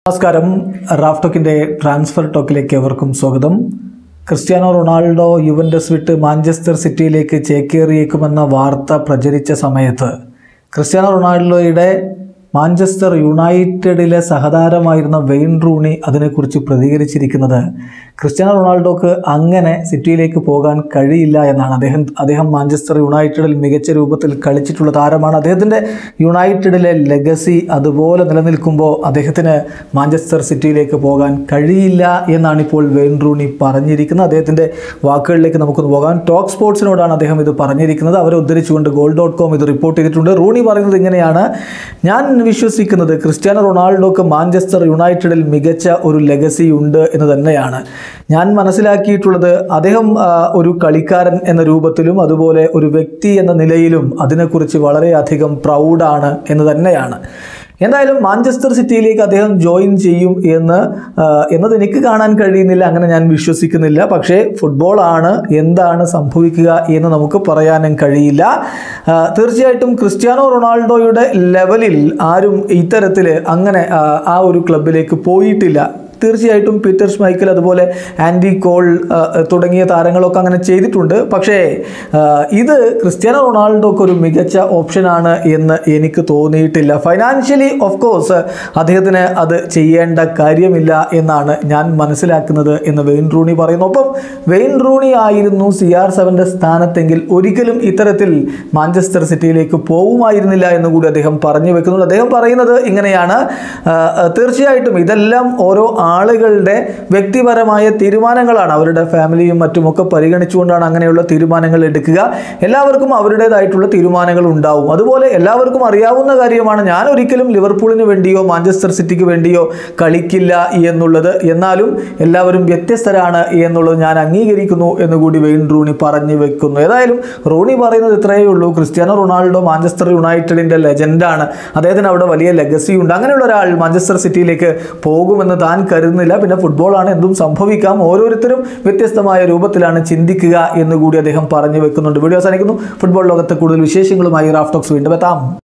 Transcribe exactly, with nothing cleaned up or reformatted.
നമസ്കാരം. Raf ടോക്കിൻ്റെ transfer ടോക്കിലേക്ക് എവർക്കും സ്വാഗതം. ക്രിസ്ത്യാനോ റൊണാൾഡോ യുവൻറ്റസ് വിട്ട് മാഞ്ചസ്റ്റർ സിറ്റിയിലേക്ക് ചേക്കേറിയേക്കുമെന്ന വാർത്ത പ്രചരിച്ച സമയത്ത് ക്രിസ്ത്യാനോ റൊണാൾഡോയുടെ മാഞ്ചസ്റ്റർ യുണൈറ്റഡിലെ സഹതാരമായിരുന്ന വെയിൻ റൂണി അതിനെക്കുറിച്ച് പ്രതികരിച്ചിരിക്കുന്നത് ക്രിസ്ത്യാനോ റൊണാൾഡോക്ക് അങ്ങനെ സിറ്റിയിലേക്ക് പോകാൻ കഴിയില്ല എന്നാണ്. അദ്ദേഹം അദ്ദേഹം മാഞ്ചസ്റ്റർ യുണൈറ്റഡിൽ മികച്ച രൂപത്തിൽ കളിച്ചിട്ടുള്ള താരമാണ്. അദ്ദേഹത്തിൻ്റെ യുണൈറ്റഡിലെ ലെഗസി അതുപോലെ നിലനിൽക്കുമ്പോൾ അദ്ദേഹത്തിന് മാഞ്ചസ്റ്റർ സിറ്റിയിലേക്ക് പോകാൻ കഴിയില്ല എന്നാണ് ഇപ്പോൾ വെയിൻ റൂണി പറഞ്ഞിരിക്കുന്നത്. അദ്ദേഹത്തിൻ്റെ വാക്കുകളിലേക്ക് നമുക്കൊന്ന് പോകാം. ടോക്ക് സ്പോർട്സിനോടാണ് അദ്ദേഹം ഇത് പറഞ്ഞിരിക്കുന്നത്. അവരെ ഉദ്ധരിച്ചുകൊണ്ട് ഗോൾ ഡോട്ട് കോം ഇത് റിപ്പോർട്ട് ചെയ്തിട്ടുണ്ട്. റൂണി പറയുന്നത് ഇങ്ങനെയാണ്: ഞാൻ വിശ്വസിക്കുന്നത് ക്രിസ്ത്യാനോ റൊണാൾഡോക്ക് മാഞ്ചസ്റ്റർ യുണൈറ്റഡിൽ മികച്ച ഒരു ലെഗസി ഉണ്ട് എന്ന് തന്നെയാണ്. ഞാൻ മനസ്സിലാക്കിയിട്ടുള്ളത് അദ്ദേഹം ഒരു കളിക്കാരൻ എന്ന രൂപത്തിലും അതുപോലെ ഒരു വ്യക്തി എന്ന നിലയിലും അതിനെക്കുറിച്ച് വളരെയധികം പ്രൗഡാണ് എന്ന് തന്നെയാണ്. എന്തായാലും മാഞ്ചസ്റ്റർ സിറ്റിയിലേക്ക് അദ്ദേഹം ജോയിൻ ചെയ്യും എന്ന് എന്നത് എനിക്ക് കാണാൻ കഴിയുന്നില്ല, അങ്ങനെ ഞാൻ വിശ്വസിക്കുന്നില്ല. പക്ഷേ ഫുട്ബോളാണ്, എന്താണ് സംഭവിക്കുക എന്ന് നമുക്ക് പറയാനും കഴിയില്ല. തീർച്ചയായിട്ടും ക്രിസ്ത്യാനോ റൊണാൾഡോയുടെ ലെവലിൽ ആരും ഇത്തരത്തിൽ അങ്ങനെ ആ ഒരു ക്ലബിലേക്ക് പോയിട്ടില്ല. തീർച്ചയായിട്ടും പീറ്റർ ഷ്മൈക്കൽ അതുപോലെ ആൻഡി കോൾ തുടങ്ങിയ താരങ്ങളൊക്കെ അങ്ങനെ ചെയ്തിട്ടുണ്ട്. പക്ഷേ ഇത് ക്രിസ്ത്യാനോ റൊണാൾഡോക്ക് ഒരു മികച്ച ഓപ്ഷനാണ് എന്ന് എനിക്ക് തോന്നിയിട്ടില്ല. ഫൈനാൻഷ്യലി ഓഫ് കോഴ്സ് അദ്ദേഹത്തിന് അത് ചെയ്യേണ്ട കാര്യമില്ല എന്നാണ് ഞാൻ മനസ്സിലാക്കുന്നത് എന്ന് വെയിൻ റൂണി പറയുന്നു. ഒപ്പം വെയിൻ റൂണി ആയിരുന്നു സി ആർ സെവൻ്റെ സ്ഥാനത്തെങ്കിൽ ഒരിക്കലും ഇത്തരത്തിൽ മാഞ്ചസ്റ്റർ സിറ്റിയിലേക്ക് പോവുമായിരുന്നില്ല എന്ന് കൂടി അദ്ദേഹം പറഞ്ഞു വെക്കുന്നുണ്ട്. അദ്ദേഹം പറയുന്നത് ഇങ്ങനെയാണ്: തീർച്ചയായിട്ടും ഇതെല്ലാം ഓരോ ആളുകളുടെ വ്യക്തിപരമായ തീരുമാനങ്ങളാണ്. അവരുടെ ഫാമിലിയും മറ്റുമൊക്കെ പരിഗണിച്ചുകൊണ്ടാണ് അങ്ങനെയുള്ള തീരുമാനങ്ങൾ എടുക്കുക. എല്ലാവർക്കും അവരുടേതായിട്ടുള്ള തീരുമാനങ്ങൾ ഉണ്ടാവും. അതുപോലെ എല്ലാവർക്കും അറിയാവുന്ന കാര്യമാണ്, ഞാൻ ഒരിക്കലും ലിവർപൂളിന് വേണ്ടിയോ മാഞ്ചസ്റ്റർ സിറ്റിക്ക് വേണ്ടിയോ കളിക്കില്ല എന്നുള്ളത്. എന്നാലും എല്ലാവരും വ്യത്യസ്തരാണ് എന്നുള്ളത് ഞാൻ അംഗീകരിക്കുന്നു എന്നുകൂടി വെയിൻ റൂണി പറഞ്ഞു വെക്കുന്നു. ഏതായാലും റൂണി പറയുന്നത് ഇത്രയേ ഉള്ളൂ: ക്രിസ്ത്യാനോ റൊണാൾഡോ മാഞ്ചസ്റ്റർ യുണൈറ്റഡിൻ്റെ ലെജൻഡാണ്, അദ്ദേഹത്തിന് അവിടെ വലിയ ലെഗസി ഉണ്ട്. അങ്ങനെയുള്ള ഒരാൾ മാഞ്ചസ്റ്റർ സിറ്റിയിലേക്ക് പോകുമെന്ന് താൻ കരുതുന്നില്ല. പിന്നെ ഫുട്ബോളാണ്, എന്തും സംഭവിക്കാം. ഓരോരുത്തരും വ്യത്യസ്തമായ രൂപത്തിലാണ് ചിന്തിക്കുക എന്നുകൂടി അദ്ദേഹം പറഞ്ഞു വെക്കുന്നുണ്ട്. വീഡിയോ അവസാനിക്കുന്നു. ഫുട്ബോൾ ലോകത്തെ കൂടുതൽ വിശേഷങ്ങളുമായി റാഫ് ടോക്സ് വീണ്ടും എത്താം.